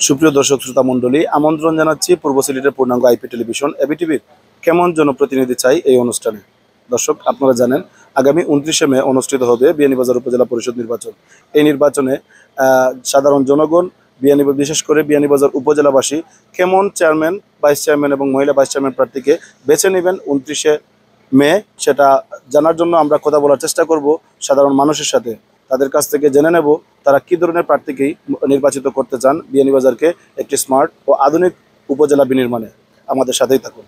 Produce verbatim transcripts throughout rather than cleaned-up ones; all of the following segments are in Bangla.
সুপ্রিয় দর্শক শ্রোতা মণ্ডলী, আমন্ত্রণ জানাচ্ছি পূর্ব সিলেটের পূর্ণাঙ্গ আইপি টেলিভিশন এবি টিভির কেমন জনপ্রতিনিধি চাই এই অনুষ্ঠানে। দর্শক, আপনারা জানেন আগামী উনত্রিশে মে অনুষ্ঠিত হবে বিয়ানীবাজার উপজেলা পরিষদ নির্বাচন। এই নির্বাচনে সাধারণ জনগণ, বিয়ানী বিশেষ করে বিয়ানীবাজার উপজেলাবাসী কেমন চেয়ারম্যান, ভাইস চেয়ারম্যান এবং মহিলা ভাইস চেয়ারম্যান প্রার্থীকে বেছে নেবেন উনত্রিশে মে, সেটা জানার জন্য আমরা কথা বলার চেষ্টা করব সাধারণ মানুষের সাথে। তাদের কাছ থেকে জেনে নেব তারা কী ধরনের প্রার্থীকেই নির্বাচিত করতে চান বিয়ানীবাজারকে একটি স্মার্ট ও আধুনিক উপজেলা বিনির্মাণে। আমাদের সাথেই থাকুন।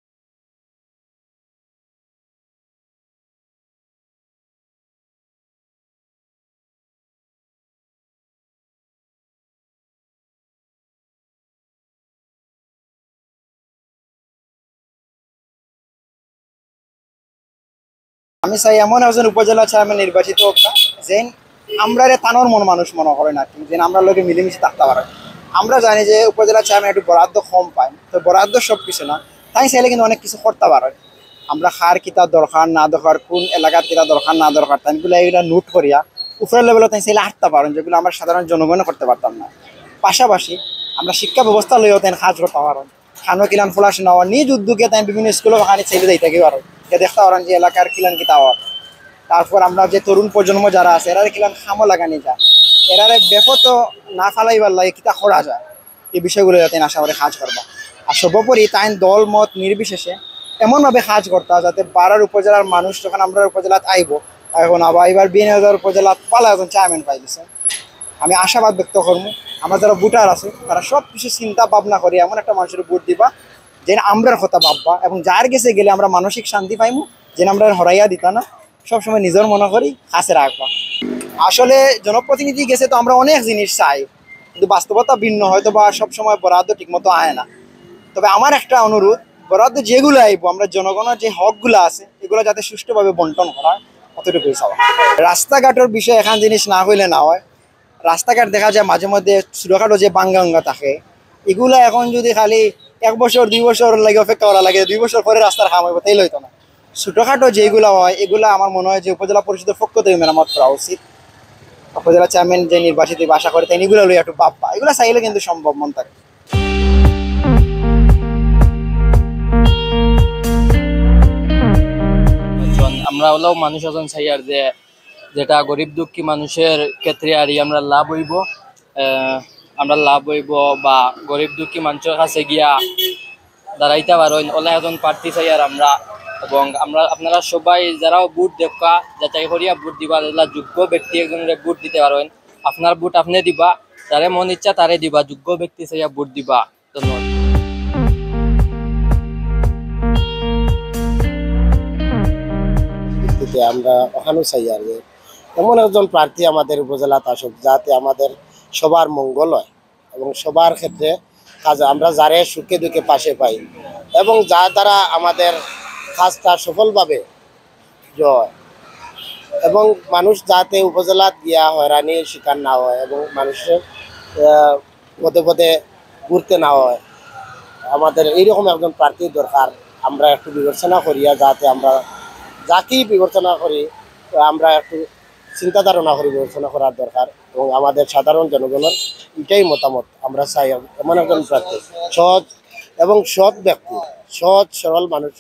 আমি চাই এমন একজন উপজেলা চেয়ারম্যান নির্বাচিত হোক যেন আমরা তানোর মন মানুষ মনে করে না, যেন আমরা লোকে মিলেমিশে থাকতে পারে। আমরা জানি যে উপজেলা চেয়ারম্যান একটু বরাদ্দ কম পায়, তো বরাদ্দ সব কিছু না, তাই চাইলে কিন্তু অনেক কিছু করতে পারে। আমরা খার কিতা দরকার না দরকার, কোন এলাকার কিতা দরকার না দরকার, তাইগুলো এগুলো নোট করিয়া উপরের লেভেলে তাই চাইলে হাঁটতে পারেন, যেগুলো আমরা সাধারণ জনগণও করতে পারতাম না। পাশাপাশি আমরা শিক্ষা ব্যবস্থা লইও তাই কাজ করতে পারেন, খানো কিলান পড়াশোনা হওয়ার নিজ উদ্যোগে তাই বিভিন্ন স্কুলে ওখানে ছেলে যাই থাকি পারেন, দেখতে পারেন যে এলাকার কিলান কিতা হওয়ার। তারপর আমরা যে তরুণ প্রজন্ম যারা আছে এরা কিলান খামো লাগানি যায়, এরারে ব্যাপত না ফালাইবার লাগে কিতা করা যায়, এই বিষয়গুলো যাতে আশা করে কাজ করবা। আর সর্বোপরি তাই দল মত নির্বিশেষে এমনভাবে কাজ করতে যাতে বারার উপজেলার মানুষ যখন আমরা উপজেলাত আইব, এখন আবার এবার বিয়ানীবাজার উপজেলাত পালা এখন চেয়ারম্যান পাই দিছে, আমি আশাবাদ ব্যক্ত করবো আমরা যারা ভোটার আছে তারা সব কিছু চিন্তা ভাবনা করি এমন একটা মানুষের ভোট দিবা যেন আমরার কথা ভাববা, এবং যার গেছে গেলে আমরা মানসিক শান্তি পাইমু, যেন আমরা হরাইয়া দিতা না, সবসময় নিজের মনে করি কাছে রাখবা। আসলে জনপ্রতিনিধি গেছে তো আমরা অনেক জিনিস চাই, কিন্তু বাস্তবতা ভিন্ন, হয়তো বা সবসময় বরাদ্দ ঠিকমতো আয় না। তবে আমার একটা অনুরোধ, বরাদ্দ যেগুলো আইব আমরা জনগণের যে হকগুলো আছে এগুলো যাতে সুষ্ঠুভাবে বন্টন করা, অতটুকুই চাওয়া। রাস্তাঘাটের বিষয়ে এখান জিনিস না হইলে না হয়। রাস্তাঘাট দেখা যায় মাঝে মধ্যে ছোটোখাটো যে বাঙ্গা অঙ্গা থাকে, এগুলো এখন যদি খালি এক বছর দুই বছর লাগে অপেক্ষা করা লাগে, দুই বছর পরে রাস্তার কাম হইব, তাই লইতো না। ছোটোখাটো যেগুলো হয় এগুলো আমার মনে হয় যে উপজেলা পরিষদের পক্ষ থেকে মেরামত করা উচিত। উপজেলা চেয়ারম্যান যে নির্বাচিত আশা করে তাই এগুলো লই একটু ভাববা, এগুলো চাইলে কিন্তু সম্ভব মন থাকে। আমরা হলেও মানুষ এখন চাই আর যে যেটা গরিব দুঃখী মানুষের ক্ষেত্রে আর আমরা লাভ হইব, আমরা লাভ হইব বা গরিব দুঃখী মানুষের কাছে গিয়া দাঁড়াইতে পারেন ওলা এখন প্রার্থী চাই আর আমরা। এবং আমরা আপনারা সবাই যারাও ভোট দেখা যাচাই করিয়া ভোট দিবা, যোগ্য ব্যক্তি একজনের ভোট দিতে পারেন। আপনার ভোট আপনি দিবা, যারে মন ইচ্ছা তারে দিবা, যোগ্য ব্যক্তি চাইয়া ভোট দিবা। ধন্যবাদ। আমরা ওখানেও চাই আর যে এমন একজন প্রার্থী আমাদের উপজেলাতে আসুক যাতে আমাদের সবার মঙ্গল হয় এবং সবার ক্ষেত্রে কাজ আমরা যারে সুখে দুঃখে পাশে পাই, এবং যার দ্বারা আমাদের কাজটা সফলভাবে হয়, এবং মানুষ যাতে উপজেলাত গিয়া হয়রানির শিকার না হয় এবং মানুষের পদে পদে ঘুরতে না হয়। আমাদের এইরকম একজন প্রার্থীর দরকার। আমরা একটু বিবেচনা করিয়া যাতে আমরা যাকেই বিবেচনা করি আমরা একটু চিন্তা ধারণা করি, বিবেচনা করার দরকার। এবং আমাদের সাধারণ জনগণের এটাই মতামত, আমরা চাই এমন একজন প্রার্থী সৎ এবং সৎ ব্যক্তি, সৎ সরল মানুষ।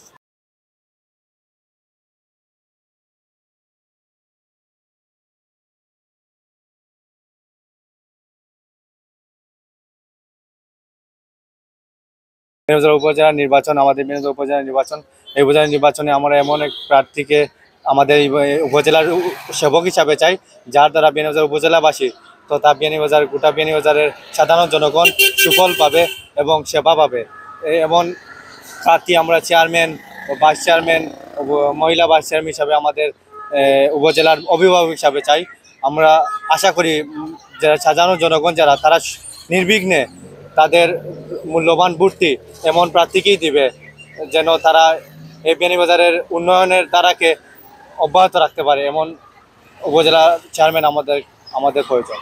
বিয়ানীবাজার উপজেলা নির্বাচন, আমাদের বিয়ানীবাজার উপজেলা নির্বাচন, এই উপজেলা নির্বাচনে আমরা এমন এক প্রার্থীকে আমাদের উপজেলার সেবক হিসাবে চাই, যার দ্বারা বিয়ানীবাজার উপজেলাবাসী তথা বিয়ানীবাজার গোটা বিয়ানীবাজারের সাধারণ জনগণ সুফল পাবে এবং সেবা পাবে। এমন প্রার্থী আমরা চেয়ারম্যান ও ভাইস চেয়ারম্যান, মহিলা ভাইস চেয়ারম্যান হিসাবে আমাদের উপজেলার অভিভাবক হিসাবে চাই। আমরা আশা করি যারা সাধারণ জনগণ যারা তারা নির্বিঘ্নে তাদের মূল্যবান ভোটটি এমন প্রার্থীকেই দিবে যেন তারা এই বিয়ানীবাজারের উন্নয়নের ধারাকে অব্যাহত রাখতে পারে। এমন উপজেলা চেয়ারম্যান আমাদের আমাদের প্রয়োজন।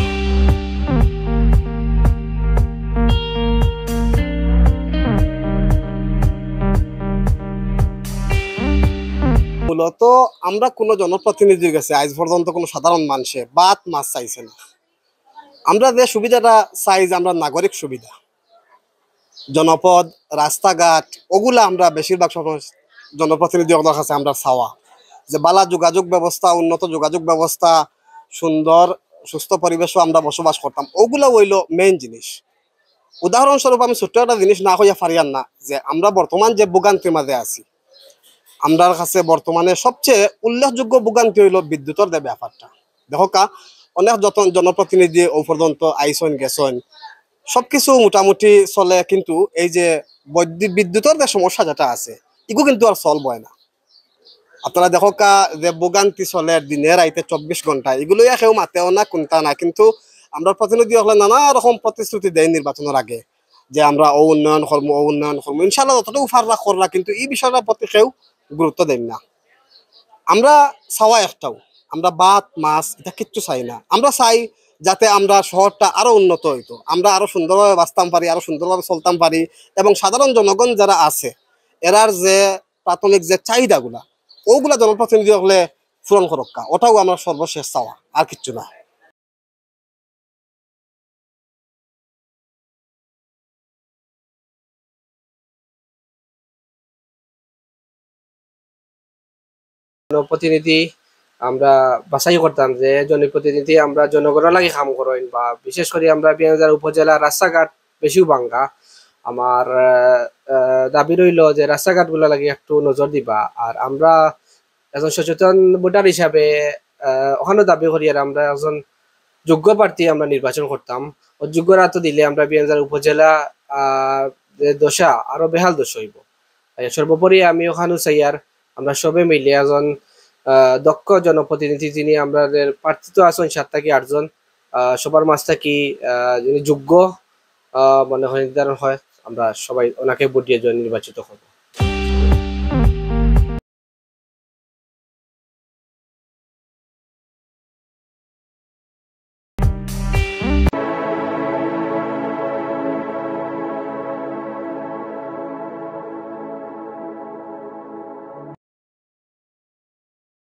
মূলত আমরা কোনো জনপ্রতিনিধির কাছে আজ পর্যন্ত কোনো সাধারণ মানুষে বাত মাছ চাইছে না। আমরা যে সুবিধাটা চাই যে আমরা নাগরিক সুবিধা, জনপদ, রাস্তাঘাট, ওগুলা আমরা বেশিরভাগ সময় জনপ্রতিনিধিদের কাছে আমরা চাওয়া যে বালা যোগাযোগ ব্যবস্থা, উন্নত যোগাযোগ ব্যবস্থা, সুন্দর সুস্থ পরিবেশও আমরা বসবাস করতাম, ওগুলা হইল মেইন জিনিস। উদাহরণস্বরূপ আমি ছোট্ট একটা জিনিস না হইয়া ফারিয়ান না যে আমরা বর্তমান যে ভোগান্তির মাঝে আছি, আমরার কাছে বর্তমানে সবচেয়ে উল্লেখযোগ্য ভোগান্তি হইল বিদ্যুতের যে ব্যাপারটা। দেখো কা অনেক যত জনপ্রতিনিধি ও পর্যন্ত আইসন গেছন, সবকিছু মোটামুটি চলে, কিন্তু এই যে বৈদ্যুতিক বিদ্যুতের যে সমস্যা যেটা আছে এগুলো কিন্তু আর সলভ হয় না। আপনারা দেখো কা যে ভোগান্তি চলে দিনে রাইতে চব্বিশ ঘন্টা, এগুলো কেউ মাতেও না, কোনটা না, কিন্তু আমরা প্রতিনিধি হলে নানা রকম প্রতিশ্রুতি দেয় নির্বাচনের আগে যে আমরা ও উন্নয়ন করবো, ও উন্নয়ন করবো, ইনশাল্লাহ যতটুকু ফাররা করলা, কিন্তু এই বিষয়টার প্রতি কেউ গুরুত্ব দেন না। আমরা চাওয়া একটাও, আমরা ভাত মাছ এটা কিচ্ছু চাই না। আমরা চাই যাতে আমরা শহরটা আরো উন্নত হইতো, আমরা আরো সুন্দরভাবে বাঁচতাম পারি, আরো সুন্দরভাবে চলতাম পারি, এবং সাধারণ জনগণ যারা আছে এরার যে প্রাথমিক যে চাহিদাগুলা ওগুলা জনপ্রতিনিধি হলে পূরণ করক্কা, ওটাও আমরা সর্বশেষ চাওয়া, আর কিচ্ছু না। জনপ্রতিনিধি আমরা বাছাই করতাম যে জনপ্রতিনিধি আমরা জনগণের লাগে কাম করেন, বা বিশেষ করে আমরা বিয়ানীবাজার উপজেলা রাস্তাঘাট বেশিও ভাঙ্গা। আমার দাবি রইল যে রাস্তাঘাট গুলা লাগে একটু নজর দিবা। আর আমরা একজন সচেতন ভোটার হিসাবে ওখানে দাবি করি আর আমরা একজন যোগ্য প্রার্থী আমরা নির্বাচন করতাম। অযোগ্যরা তো দিলে আমরা বিয়ানীবাজার উপজেলা আহ দশা আরো বেহাল দশা হইব। সর্বোপরি আমি ওখানে চাই আর আমরা সবে মিলে একজন আহ দক্ষ জনপ্রতিনিধি যিনি আমাদের প্রার্থিত আছেন সাত থেকে আটজন, আহ সবার মাঝ থাকি আহ যিনি যোগ্য আহ মনে হয় নির্ধারণ হয়, আমরা সবাই ওনাকে ভোট দিয়ে নির্বাচিত হব।